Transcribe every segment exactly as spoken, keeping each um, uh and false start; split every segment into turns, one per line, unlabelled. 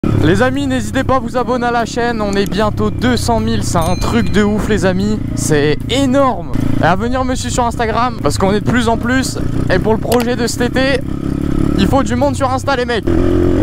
Les amis, n'hésitez pas à vous abonner à la chaîne, on est bientôt deux cent mille, c'est un truc de ouf les amis, c'est énorme. Et à venir me suivre sur Instagram, parce qu'on est de plus en plus, et pour le projet de cet été, il faut du monde sur Insta les mecs.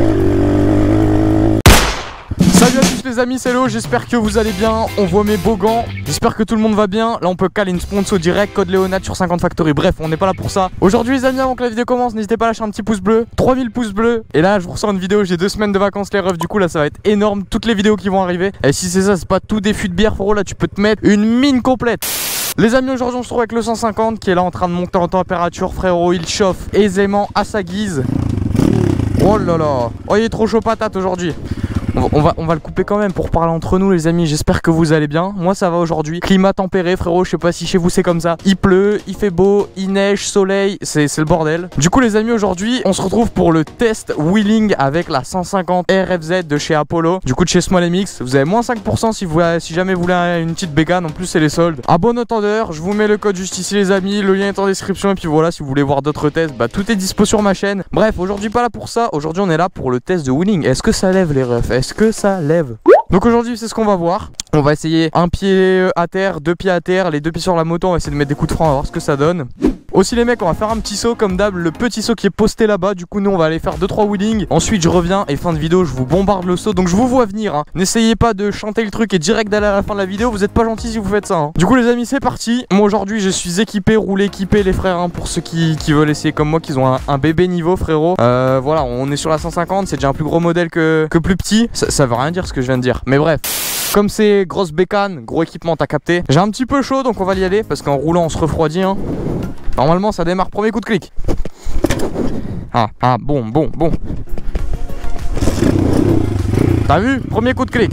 Salut à tous les amis, c'est Léo, j'espère que vous allez bien, on voit mes beaux gants, j'espère que tout le monde va bien. Là on peut caler une sponsor direct, code Léonat sur cinquante Factory, bref on n'est pas là pour ça. Aujourd'hui les amis, avant que la vidéo commence, n'hésitez pas à lâcher un petit pouce bleu, trois mille pouces bleus. Et là je vous ressors une vidéo, j'ai deux semaines de vacances les refs, du coup là ça va être énorme, toutes les vidéos qui vont arriver. Et si c'est ça, c'est pas tout des fûts de bière frérot, là tu peux te mettre une mine complète. Les amis, aujourd'hui on se trouve avec le cent cinquante qui est là en train de monter en température frérot, il chauffe aisément à sa guise. Oh là là, oh il est trop chaud patate aujourd'hui. On va, on va le couper quand même pour parler entre nous les amis, j'espère que vous allez bien. Moi ça va aujourd'hui, climat tempéré frérot, je sais pas si chez vous c'est comme ça. Il pleut, il fait beau, il neige, soleil, c'est le bordel. Du coup les amis, aujourd'hui on se retrouve pour le test wheeling avec la cent cinquante R F Z de chez Apollo. Du coup de chez Small M X, vous avez moins cinq pour cent si, vous, si jamais vous voulez une petite bécane, en plus c'est les soldes. À bon entendeur, je vous mets le code juste ici les amis, le lien est en description. Et puis voilà, si vous voulez voir d'autres tests, bah tout est dispo sur ma chaîne. Bref, aujourd'hui pas là pour ça, aujourd'hui on est là pour le test de wheeling. Est-ce que ça lève les refs? Est-ce que ça lève? Donc aujourd'hui c'est ce qu'on va voir. On va essayer un pied à terre, deux pieds à terre, les deux pieds sur la moto. On va essayer de mettre des coups de frein, on va voir ce que ça donne. Aussi les mecs, on va faire un petit saut comme d'hab, le petit saut qui est posté là-bas. Du coup nous on va aller faire deux trois wheelings. Ensuite je reviens et fin de vidéo je vous bombarde le saut. Donc je vous vois venir hein. N'essayez pas de chanter le truc et direct d'aller à la fin de la vidéo. Vous êtes pas gentils si vous faites ça hein. Du coup les amis c'est parti. Moi aujourd'hui je suis équipé, roulé équipé les frères hein, pour ceux qui, qui veulent essayer comme moi, qui ont un, un bébé niveau frérot. euh, Voilà, on est sur la cent cinquante, c'est déjà un plus gros modèle que, que plus petit. ça, ça veut rien dire ce que je viens de dire, mais bref. Comme c'est grosse bécane, gros équipement, t'as capté. J'ai un petit peu chaud donc on va y aller parce qu'en roulant on se refroidit hein. Normalement ça démarre, premier coup de clic. Ah, ah, bon, bon, bon. T'as vu? Premier coup de clic.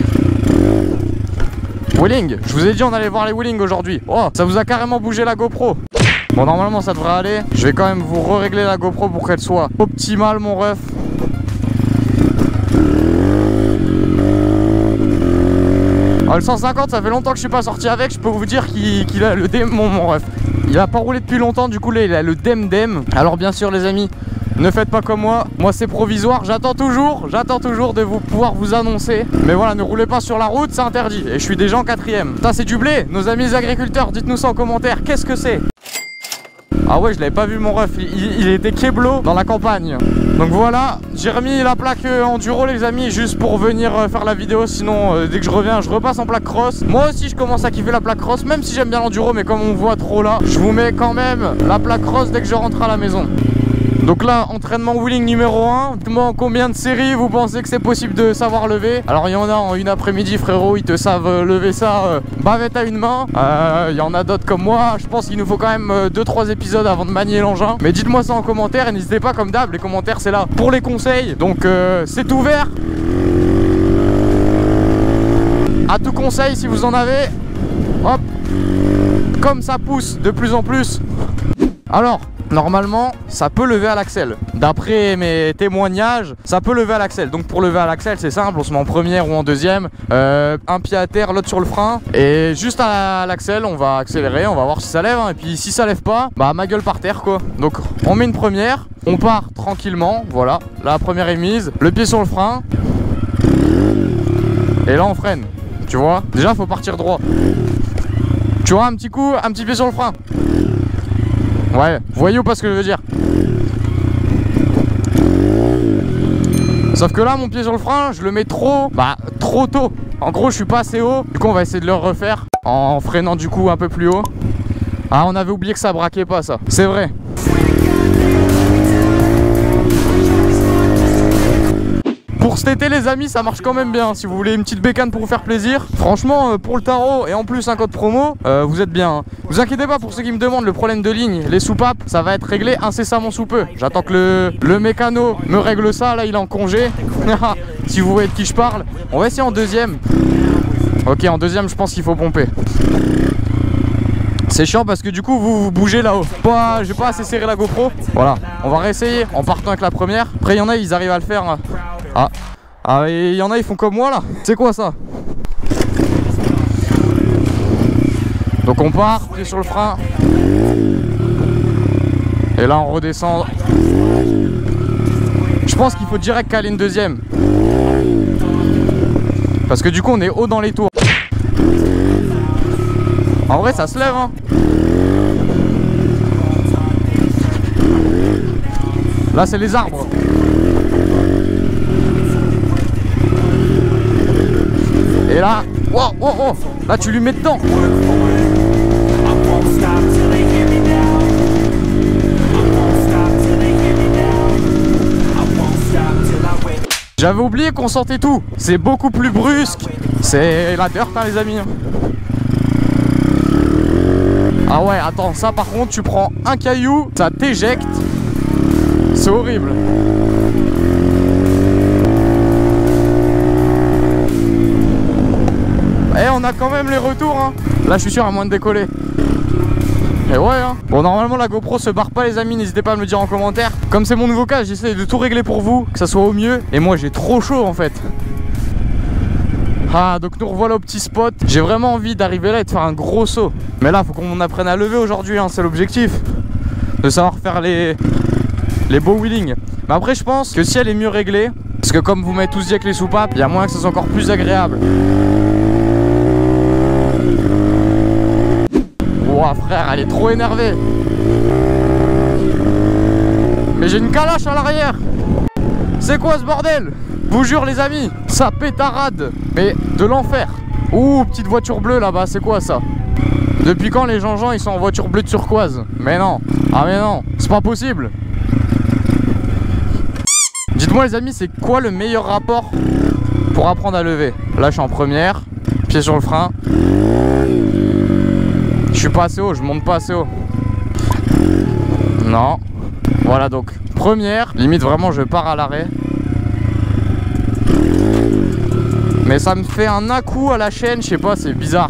Wheeling, je vous ai dit on allait voir les wheelings aujourd'hui. Oh, ça vous a carrément bougé la GoPro. Bon normalement ça devrait aller. Je vais quand même vous re-régler la GoPro pour qu'elle soit optimale mon ref. Ah, le cent cinquante ça fait longtemps que je suis pas sorti avec, je peux vous dire qu'il qu'il a le démon mon ref. Il a pas roulé depuis longtemps, du coup là il a le dem dem. Alors bien sûr les amis, ne faites pas comme moi, moi c'est provisoire, j'attends toujours, j'attends toujours de vous pouvoir vous annoncer. Mais voilà, ne roulez pas sur la route, c'est interdit. Et je suis déjà en quatrième. Ça c'est du blé, nos amis les agriculteurs, dites-nous ça en commentaire, qu'est-ce que c'est? Ah ouais, je l'avais pas vu mon ref, il, il, il était keblo dans la campagne. Donc voilà, j'ai remis la plaque euh, enduro les amis, juste pour venir euh, faire la vidéo. Sinon euh, dès que je reviens, je repasse en plaque cross. Moi aussi je commence à kiffer la plaque cross, même si j'aime bien l'enduro. Mais comme on voit trop là, je vous mets quand même la plaque cross dès que je rentre à la maison. Donc là, entraînement wheeling numéro un. Dites-moi combien de séries vous pensez que c'est possible de savoir lever. Alors il y en a en une après-midi frérot, ils te savent lever ça euh, bavette à une main. euh, Il y en a d'autres comme moi. Je pense qu'il nous faut quand même deux trois épisodes avant de manier l'engin. Mais dites-moi ça en commentaire et n'hésitez pas comme d'hab. Les commentaires c'est là pour les conseils. Donc euh, c'est ouvert à tout conseil si vous en avez. Hop, comme ça pousse de plus en plus. Alors normalement ça peut lever à l'axel. D'après mes témoignages, ça peut lever à l'axel. Donc pour lever à l'axel c'est simple, on se met en première ou en deuxième, euh, un pied à terre, l'autre sur le frein. Et juste à l'axel on va accélérer, on va voir si ça lève hein. Et puis si ça lève pas, bah ma gueule par terre quoi. Donc on met une première, on part tranquillement. Voilà, la première est mise, le pied sur le frein. Et là on freine. Tu vois, déjà faut partir droit. Tu vois, un petit coup, un petit pied sur le frein. Ouais, voyez ou pas ce que je veux dire? Sauf que là mon pied sur le frein, je le mets trop, bah trop tôt. En gros je suis pas assez haut. Du coup on va essayer de le refaire en freinant du coup un peu plus haut. Ah on avait oublié que ça braquait pas ça. C'est vrai. Pour cet été les amis ça marche quand même bien. Si vous voulez une petite bécane pour vous faire plaisir, franchement euh, pour le tarot et en plus un code promo, euh, vous êtes bien hein. Vous inquiétez pas pour ceux qui me demandent le problème de ligne, les soupapes, ça va être réglé incessamment sous peu. J'attends que le, le mécano me règle ça, là il est en congé. Si vous voyez de qui je parle. On va essayer en deuxième. Ok, en deuxième je pense qu'il faut pomper. C'est chiant parce que du coup vous, vous bougez là-haut. Pas, j'ai pas assez serré la GoPro. Voilà, on va réessayer en partant avec la première. Après il y en a ils arrivent à le faire hein. Ah, ah et il y en a ils font comme moi là. C'est quoi ça? Donc on part, pied sur le frein. Et là on redescend. Je pense qu'il faut direct caler une deuxième. Parce que du coup on est haut dans les tours. En vrai ça se lève hein. Là c'est les arbres. Et là, wow, wow, wow, là tu lui mets dedans. J'avais oublié qu'on sentait tout. C'est beaucoup plus brusque. C'est la dirt hein, les amis. Ah ouais, attends, ça par contre, tu prends un caillou, ça t'éjecte. C'est horrible. Et on a quand même les retours hein. Là je suis sûr à moins de décoller. Et ouais hein. Bon normalement la GoPro se barre pas les amis. N'hésitez pas à me le dire en commentaire. Comme c'est mon nouveau cas, j'essaie de tout régler pour vous, que ça soit au mieux. Et moi j'ai trop chaud en fait. Ah donc nous revoilà au petit spot. J'ai vraiment envie d'arriver là et de faire un gros saut. Mais là faut qu'on apprenne à lever aujourd'hui hein. C'est l'objectif. De savoir faire les Les beaux wheelings. Mais après je pense que si elle est mieux réglée, parce que comme vous m'avez tous dit avec les soupapes, il y a moyen que ça soit encore plus agréable. Ouah frère, elle est trop énervée. Mais j'ai une calache à l'arrière. C'est quoi ce bordel? Vous jure les amis, ça pétarade. Mais de l'enfer. Ouh, petite voiture bleue là-bas, c'est quoi ça? Depuis quand les gens-gens ils sont en voiture bleue turquoise? Mais non, ah mais non, c'est pas possible. Dites-moi les amis, c'est quoi le meilleur rapport pour apprendre à lever? Là je suis en première, pied sur le frein. Je suis pas assez haut, je monte pas assez haut. Non. Voilà donc, première, limite vraiment je pars à l'arrêt. Mais ça me fait un à-coup à la chaîne, je sais pas, c'est bizarre.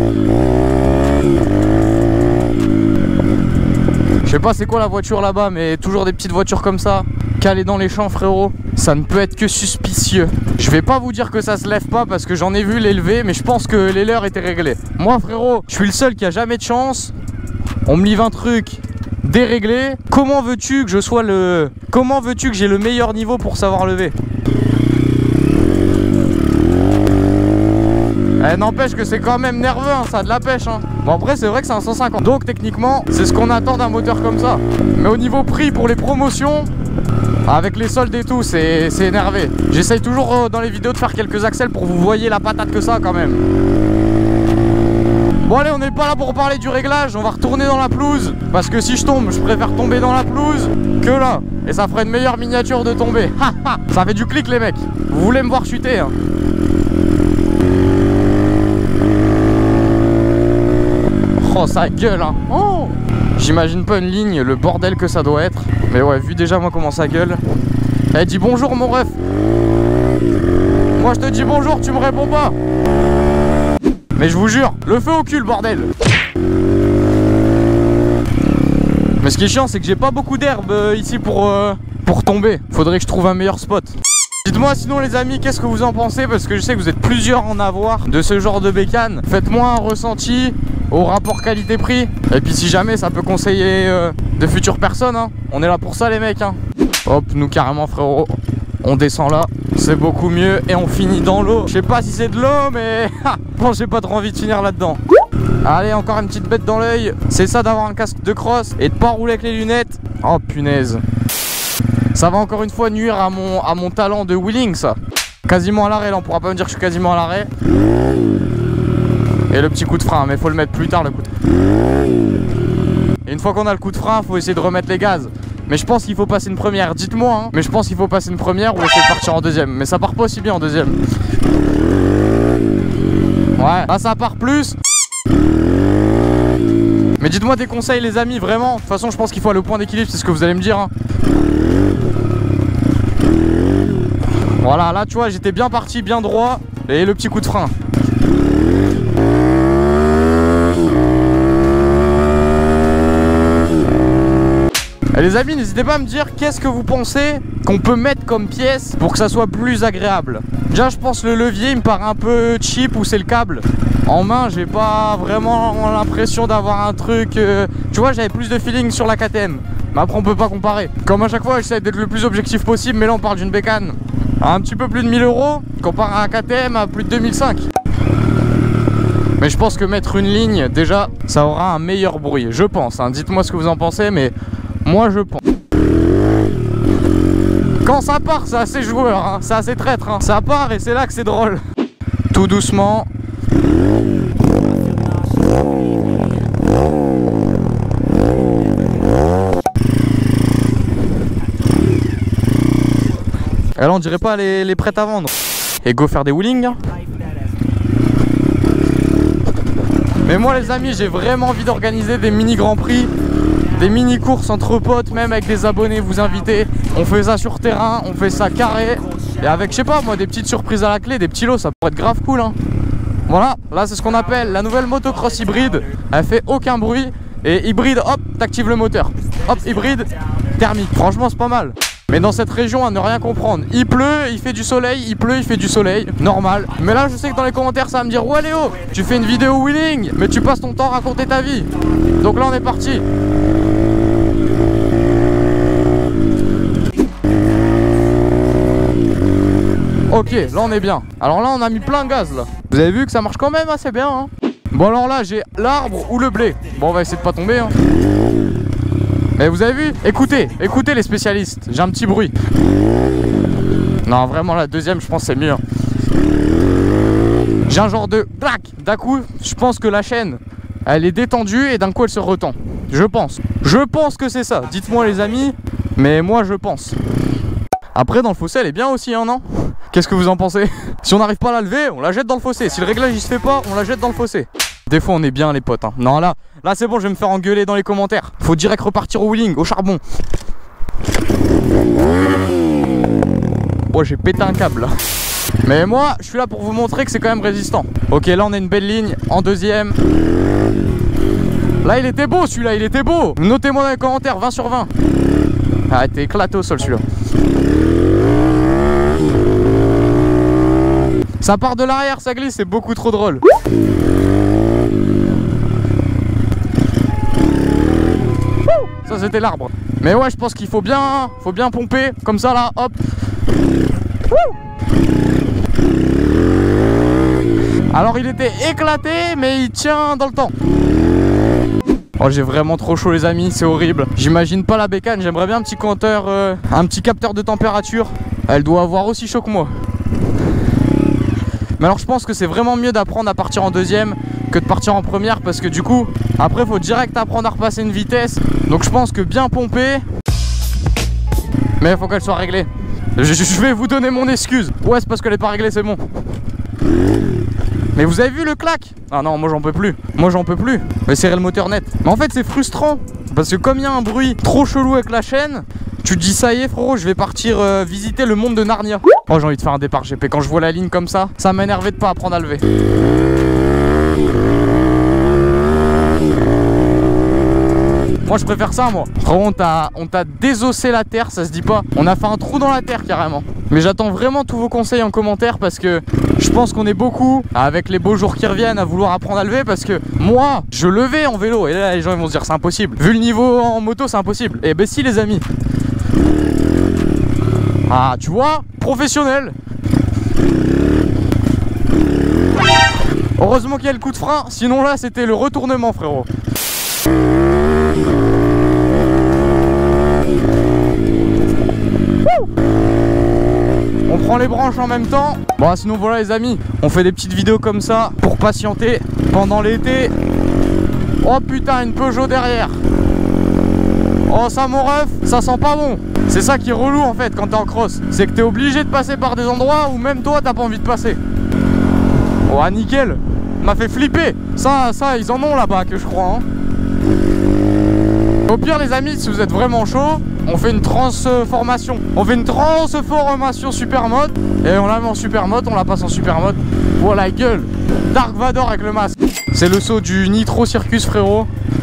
Je sais pas c'est quoi la voiture là-bas, mais toujours des petites voitures comme ça, calées dans les champs frérot. Ça ne peut être que suspicieux. Je vais pas vous dire que ça se lève pas parce que j'en ai vu les lever, mais je pense que les leurs étaient réglés. Moi frérot, je suis le seul qui a jamais de chance. On me livre un truc déréglé. Comment veux-tu que je sois le... Comment veux-tu que j'ai le meilleur niveau pour savoir lever? Eh, n'empêche que c'est quand même nerveux, hein, ça a de la pêche hein. Bon après c'est vrai que c'est un cent cinquante. Donc techniquement c'est ce qu'on attend d'un moteur comme ça. Mais au niveau prix pour les promotions, avec les soldes et tout, c'est énervé. J'essaye toujours euh, dans les vidéos de faire quelques accels pour vous voyez la patate que ça quand même. Bon allez, on n'est pas là pour parler du réglage, on va retourner dans la pelouse. Parce que si je tombe, je préfère tomber dans la pelouse que là. Et ça ferait une meilleure miniature de tomber. Ça fait du clic les mecs. Vous voulez me voir chuter hein. Oh ça gueule hein. Oh, j'imagine pas une ligne, le bordel que ça doit être. Mais ouais, vu déjà moi comment ça gueule. Eh, dis bonjour mon ref. Moi je te dis bonjour, tu me réponds pas. Mais je vous jure, le feu au cul le bordel. Mais ce qui est chiant c'est que j'ai pas beaucoup d'herbe euh, ici pour, euh, pour tomber. Faudrait que je trouve un meilleur spot. Dites-moi sinon les amis, qu'est-ce que vous en pensez? Parce que je sais que vous êtes plusieurs en avoir de ce genre de bécane. Faites-moi un ressenti au rapport qualité-prix. Et puis si jamais ça peut conseiller euh, de futures personnes hein. On est là pour ça les mecs hein. Hop, nous carrément frérot, on descend là, c'est beaucoup mieux. Et on finit dans l'eau. Je sais pas si c'est de l'eau mais bon, j'ai pas trop envie de finir là-dedans. Allez, encore une petite bête dans l'œil. C'est ça d'avoir un casque de cross et de pas rouler avec les lunettes. Oh punaise. Ça va encore une fois nuire à mon, à mon talent de wheeling ça. Quasiment à l'arrêt là, on pourra pas me dire que je suis quasiment à l'arrêt. Et le petit coup de frein, mais faut le mettre plus tard le coup de frein. Et une fois qu'on a le coup de frein, faut essayer de remettre les gaz. Mais je pense qu'il faut passer une première, dites-moi hein. Mais je pense qu'il faut passer une première ou essayer de partir en deuxième. Mais ça part pas aussi bien en deuxième. Ouais, là ça part plus. Mais dites-moi des conseils les amis, vraiment. De toute façon je pense qu'il faut aller au point d'équilibre, c'est ce que vous allez me dire hein. Voilà, là tu vois j'étais bien parti, bien droit. Et le petit coup de frein. Et les amis, n'hésitez pas à me dire qu'est-ce que vous pensez qu'on peut mettre comme pièce pour que ça soit plus agréable. Déjà je pense le levier il me paraît un peu cheap, ou c'est le câble. En main j'ai pas vraiment l'impression d'avoir un truc euh... Tu vois j'avais plus de feeling sur la K T M. Mais après on peut pas comparer. Comme à chaque fois j'essaie d'être le plus objectif possible. Mais là on parle d'une bécane Un petit peu plus de mille euros, comparé à un K T M à plus de deux mille cinq. Mais je pense que mettre une ligne, déjà, ça aura un meilleur bruit. Je pense, hein. Dites-moi ce que vous en pensez, mais moi je pense. Quand ça part, c'est assez joueur, hein. C'est assez traître, hein. Ça part et c'est là que c'est drôle. Tout doucement. Et là on dirait pas les, les prêtes à vendre. Et go faire des wheelings, hein. Mais moi les amis, j'ai vraiment envie d'organiser des mini grands prix, des mini courses entre potes, même avec des abonnés, vous invitez. On fait ça sur terrain, on fait ça carré. Et avec, je sais pas moi, des petites surprises à la clé, des petits lots, ça pourrait être grave cool, hein. Voilà, là c'est ce qu'on appelle la nouvelle motocross hybride. Elle fait aucun bruit. Et hybride, hop, t'actives le moteur. Hop, hybride, thermique. Franchement c'est pas mal. Mais dans cette région, à ne rien comprendre, il pleut, il fait du soleil, il pleut, il fait du soleil, normal. Mais là, je sais que dans les commentaires, ça va me dire, ouais Léo, tu fais une vidéo wheeling, mais tu passes ton temps à raconter ta vie. Donc là, on est parti. Ok, là, on est bien. Alors là, on a mis plein de gaz, là. Vous avez vu que ça marche quand même assez bien, hein. Bon, alors là, j'ai l'arbre ou le blé. Bon, on va essayer de pas tomber, hein. Mais vous avez vu? Écoutez, écoutez les spécialistes. J'ai un petit bruit. Non, vraiment, la deuxième, je pense c'est mieux. J'ai un genre de clac. D'un coup, je pense que la chaîne, elle est détendue et d'un coup, elle se retend. Je pense. Je pense que c'est ça. Dites-moi, les amis. Mais moi, je pense. Après, dans le fossé, elle est bien aussi, hein, non? Qu'est-ce que vous en pensez? Si on n'arrive pas à la lever, on la jette dans le fossé. Si le réglage, il se fait pas, on la jette dans le fossé. Des fois on est bien les potes, hein. Non là, là c'est bon, je vais me faire engueuler dans les commentaires. Faut direct repartir au wheeling, au charbon. Bon, j'ai pété un câble là. Mais moi, je suis là pour vous montrer que c'est quand même résistant. Ok, là on a une belle ligne en deuxième. Là il était beau celui-là, il était beau. Notez-moi dans les commentaires, vingt sur vingt. Ah, t'es éclaté au sol celui-là. Ça part de l'arrière, ça glisse, c'est beaucoup trop drôle. Ça c'était l'arbre. Mais ouais, je pense qu'il faut bien, faut bien pomper comme ça là, hop. Alors il était éclaté, mais il tient dans le temps. Oh, j'ai vraiment trop chaud les amis, c'est horrible. J'imagine pas la bécane, j'aimerais bien un petit compteur, euh, un petit capteur de température. Elle doit avoir aussi chaud que moi. Mais alors je pense que c'est vraiment mieux d'apprendre à partir en deuxième que de partir en première, parce que du coup après faut direct apprendre à repasser une vitesse. Donc je pense que bien pomper, mais il faut qu'elle soit réglée. je, je vais vous donner mon excuse. Ouais, c'est parce qu'elle est pas réglée, c'est bon. Mais vous avez vu le clac? Ah non, moi j'en peux plus. Moi j'en peux plus. Mais serrer le moteur net. Mais en fait c'est frustrant, parce que comme il y a un bruit trop chelou avec la chaîne, tu te dis ça y est frérot, je vais partir euh, visiter le monde de Narnia. Oh, j'ai envie de faire un départ G P. Quand je vois la ligne comme ça, ça m'énervait de pas apprendre à lever. Moi je préfère ça moi. Frérot, on t'a on t'a désossé la terre, ça se dit pas. On a fait un trou dans la terre carrément. Mais j'attends vraiment tous vos conseils en commentaire, parce que je pense qu'on est beaucoup, avec les beaux jours qui reviennent, à vouloir apprendre à lever. Parce que moi, je levais en vélo, et là les gens ils vont se dire c'est impossible. Vu le niveau en moto, c'est impossible. Et ben si les amis. Ah, tu vois, professionnel. Heureusement qu'il y a le coup de frein, sinon là c'était le retournement frérot. On prend les branches en même temps. Bon, sinon voilà les amis, on fait des petites vidéos comme ça pour patienter pendant l'été. Oh putain, une Peugeot derrière. Oh ça mon ref, ça sent pas bon. C'est ça qui est relou en fait quand t'es en cross. C'est que t'es obligé de passer par des endroits où même toi t'as pas envie de passer. Oh ah, nickel, m'a fait flipper. Ça, ça ils en ont là-bas que je crois, hein. Au pire les amis, si vous êtes vraiment chaud, on fait une transformation. On fait une transformation super mode. Et on la met en super mode, on la passe en super mode. Voilà la gueule, Dark Vador avec le masque. C'est le saut du Nitro Circus frérot.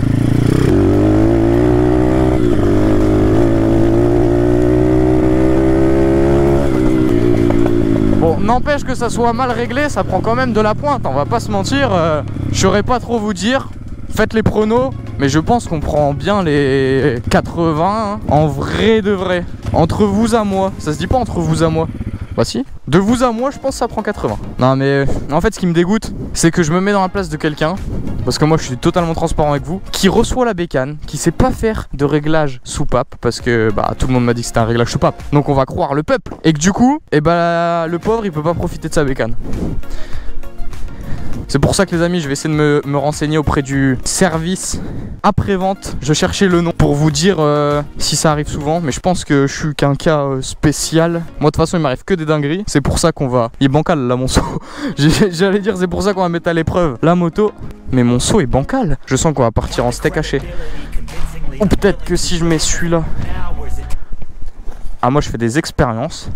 Bon, n'empêche que ça soit mal réglé, ça prend quand même de la pointe. On va pas se mentir, euh, je saurais pas trop vous dire. Faites les pronos, mais je pense qu'on prend bien les quatre-vingts, hein, en vrai de vrai. Entre vous à moi, ça se dit pas entre vous à moi. Bah si. De vous à moi, je pense que ça prend quatre-vingts. Non mais en fait ce qui me dégoûte, c'est que je me mets dans la place de quelqu'un, parce que moi je suis totalement transparent avec vous, qui reçoit la bécane, qui sait pas faire de réglage soupape, parce que bah tout le monde m'a dit que c'était un réglage soupape, donc on va croire le peuple. Et que du coup, et bah le pauvre il peut pas profiter de sa bécane. C'est pour ça que les amis, je vais essayer de me, me renseigner auprès du service après-vente. Je cherchais le nom pour vous dire euh, si ça arrive souvent, mais je pense que je suis qu'un cas euh, spécial. Moi de toute façon il m'arrive que des dingueries. C'est pour ça qu'on va... Il est bancal là mon seau. J'allais dire c'est pour ça qu'on va mettre à l'épreuve la moto. Mais mon seau est bancal. Je sens qu'on va partir en steak haché. Ou peut-être que si je mets celui-là... Ah moi je fais des expériences.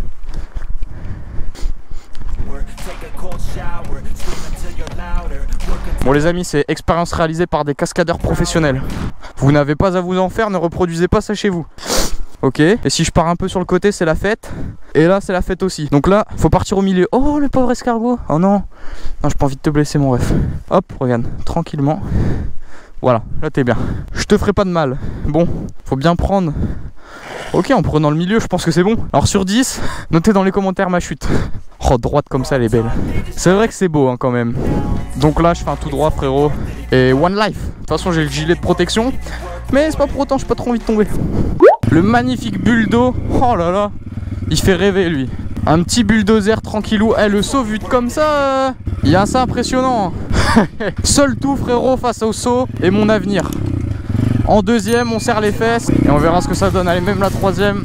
Bon les amis, c'est expérience réalisée par des cascadeurs professionnels. Vous n'avez pas à vous en faire, ne reproduisez pas ça chez vous. Ok, et si je pars un peu sur le côté, c'est la fête. Et là, c'est la fête aussi. Donc là, faut partir au milieu. Oh, le pauvre escargot. Oh non. Non, j'ai pas envie de te blesser, mon ref. Hop, regarde, tranquillement. Voilà, là t'es bien. Je te ferai pas de mal. Bon, faut bien prendre. Ok, en prenant le milieu, je pense que c'est bon. Alors sur dix, notez dans les commentaires ma chute. Oh, droite comme ça, elle est belle. C'est vrai que c'est beau hein, quand même. Donc là, je fais un tout droit, frérot. Et one life. De toute façon, j'ai le gilet de protection. Mais c'est pas pour autant, j'ai pas trop envie de tomber. Le magnifique bulldo. Oh là là. Il fait rêver, lui. Un petit bulldozer tranquillou. Eh, le saut vu de comme ça, il euh, y a assez impressionnant. Seul tout, frérot, face au saut et mon avenir. En deuxième, on serre les fesses et on verra ce que ça donne. Allez, même la troisième.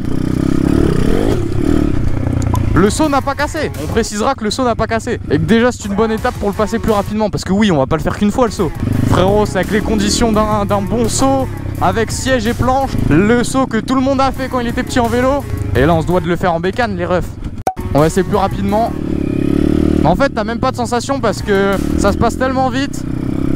Le saut n'a pas cassé. On précisera que le saut n'a pas cassé. Et que déjà, c'est une bonne étape pour le passer plus rapidement. Parce que oui, on va pas le faire qu'une fois, le saut. Frérot, c'est avec les conditions d'un d'un bon saut, avec siège et planche. Le saut que tout le monde a fait quand il était petit en vélo. Et là, on se doit de le faire en bécane, les refs. On va essayer plus rapidement. Mais en fait, t'as même pas de sensation parce que ça se passe tellement vite.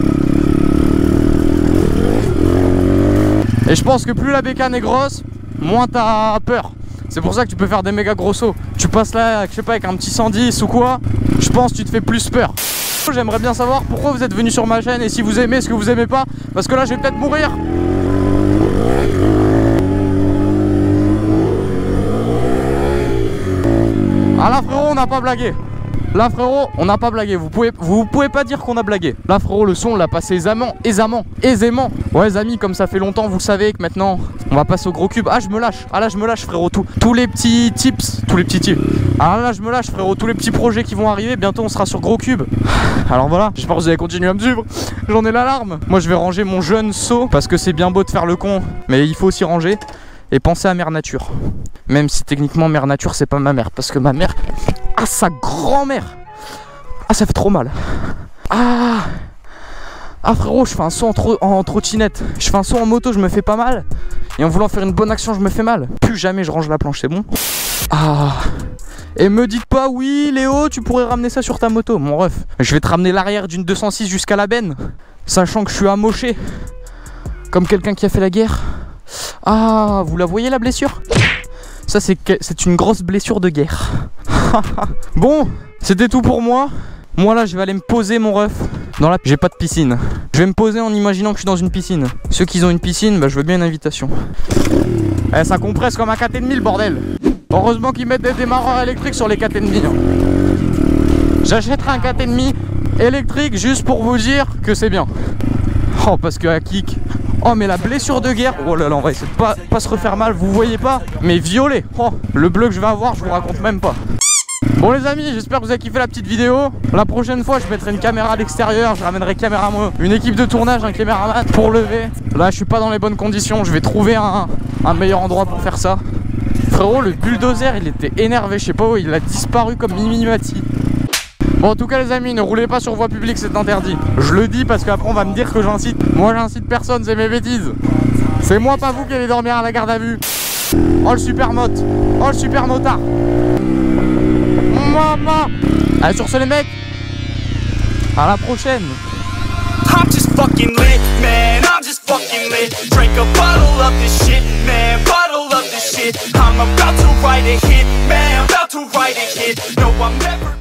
Et je pense que plus la bécane est grosse, moins t'as peur. C'est pour ça que tu peux faire des méga gros sauts. Tu passes là, je sais pas, avec un petit cent dix ou quoi, je pense que tu te fais plus peur. J'aimerais bien savoir pourquoi vous êtes venu sur ma chaîne et si vous aimez ce que vous aimez pas. Parce que là, je vais peut-être mourir. Ah là, frérot, on n'a pas blagué. Là frérot, on n'a pas blagué, vous pouvez, vous pouvez pas dire qu'on a blagué. Là frérot, le son on l'a passé aisément, aisément, aisément. Ouais les amis, comme ça fait longtemps, vous savez que maintenant on va passer au gros cube. Ah je me lâche, ah là je me lâche frérot, tout, tous les petits tips, tous les petits tips. Ah là je me lâche frérot, tous les petits projets qui vont arriver, bientôt on sera sur gros cube. Alors voilà, j'espère que vous allez continuer à me suivre, j'en ai l'alarme. Moi je vais ranger mon jeune saut, parce que c'est bien beau de faire le con, mais il faut aussi ranger. Et penser à Mère Nature. Même si techniquement Mère Nature c'est pas ma mère, parce que ma mère a sa grand-mère. Ah ça fait trop mal. Ah Ah frérot, je fais un saut en, tro en trottinette. Je fais un saut en moto, je me fais pas mal. Et en voulant faire une bonne action, je me fais mal. Plus jamais je range la planche, c'est bon. Ah. Et me dites pas, oui Léo, tu pourrais ramener ça sur ta moto. Mon ref, je vais te ramener l'arrière d'une deux cent six jusqu'à la benne, sachant que je suis amoché comme quelqu'un qui a fait la guerre. Ah, vous la voyez la blessure? Ça c'est c'est une grosse blessure de guerre. Bon, c'était tout pour moi. Moi là je vais aller me poser mon ref dans la... J'ai pas de piscine. Je vais me poser en imaginant que je suis dans une piscine. Ceux qui ont une piscine, bah je veux bien une invitation. Eh, ça compresse comme un quatre virgule cinq le bordel. Heureusement qu'ils mettent des démarreurs électriques sur les quatre virgule cinq. J'achèterai un quatre virgule cinq électrique juste pour vous dire que c'est bien. Oh parce que à kick. Oh mais la blessure de guerre. Oh là là, on va essayer de pas, pas se refaire mal, vous voyez pas. Mais violet. Oh, le bleu que je vais avoir, je vous raconte même pas. Bon les amis, j'espère que vous avez kiffé la petite vidéo. La prochaine fois je mettrai une caméra à l'extérieur. Je ramènerai caméra, une équipe de tournage, un caméraman pour lever. Là je suis pas dans les bonnes conditions. Je vais trouver un, un meilleur endroit pour faire ça. Frérot, le bulldozer il était énervé, je sais pas où, il a disparu comme Mimi Mati. Bon en tout cas les amis, ne roulez pas sur voie publique, c'est interdit. Je le dis parce qu'après on va me dire que j'incite. Moi j'incite personne, c'est mes bêtises. C'est moi pas vous qui allez dormir à la garde à vue. Oh le super mote. Oh le super motard. Maman. Allez sur ce les mecs. À la prochaine.
I'm just fucking lit, man, I'm just fucking lit. Drink a bottle of this shit, man, bottle of this shit. I'm about to write a hit, man, about to write a hit. No, I'm never